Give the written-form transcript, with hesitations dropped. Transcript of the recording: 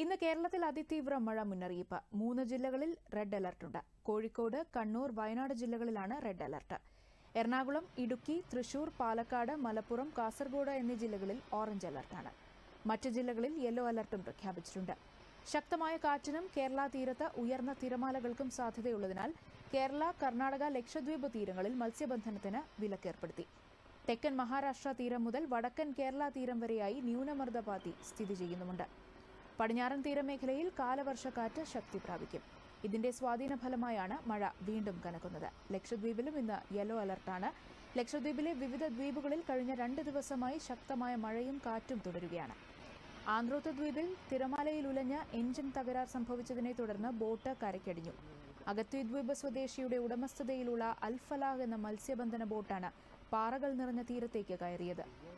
ഇന്ന് കേരളത്തിൽ അതിതീവ്ര മഴ മുന്നറിയിപ്പ്. 3 ജില്ലകളിൽ റെഡ് അലർട്ടുണ്ട്. കോഴിക്കോട്, കണ്ണൂർ, വയനാട് ജില്ലകളിലാണ് റെഡ് അലർട്ട്. എറണാകുളം, ഇടുക്കി, തൃശൂർ, പാലക്കാട്, മലപ്പുറം, കാസർഗോഡ് എന്നീ ജില്ലകളിൽ ഓറഞ്ച് അലർട്ടാണ്. മറ്റ് ജില്ലകളിൽ യെല്ലോ അലർട്ടും പ്രഖ്യാപിച്ചിട്ടുണ്ട്. ശക്തമായ കാറ്റിനും കേരള തീരത്ത് ഉയർന്ന തിരമാലകൾക്കും സാധ്യതയുള്ളതിനാൽ കേരള, കർണാടക, ലക്ഷദ്വീപ് തീരങ്ങളിൽ മത്സ്യബന്ധനത്തിന് വിലക്കേർപ്പെടുത്തി. തെക്കൻ മഹാരാഷ്ട്ര തീരം മുതൽ വടക്കൻ കേരള തീരം വരെയായി ന്യൂനമർദ്ദപാത്തി സ്ഥിതി ചെയ്യുന്നുമുണ്ട്. പടിഞ്ഞാറൻ തീരമേഖലയിൽ കാലവർഷക്കാറ്റ് ശക്തി പ്രാപിക്കും. ഇതിന്റെ സ്വാധീന ഫലമായാണ് മഴ വീണ്ടും കനക്കുന്നത്. ലക്ഷദ്വീപിലും ഇന്ന് യെല്ലോ അലർട്ടാണ്. ലക്ഷദ്വീപിലെ വിവിധ ദ്വീപുകളിൽ കഴിഞ്ഞ 2 ദിവസമായി ശക്തമായ മഴയും കാറ്റും തുടരുകയാണ്. ആന്ത്രോത്ത് ദ്വീപിൽ തിരമാലയിൽ ഉലഞ്ഞ എഞ്ചിൻ തകരാർ സംഭവിച്ചതിനെ തുടർന്ന് ബോട്ട് കരയ്ക്കടിഞ്ഞു. അഗത്തി ദ്വീപ് സ്വദേശിയുടെ ഉടമസ്ഥതയിലുള്ള അൽഫലാഹ് എന്ന മത്സ്യബന്ധന ബോട്ടാണ് പാറകൾ നിറഞ്ഞ തീരത്തേക്ക് കയറിയത്.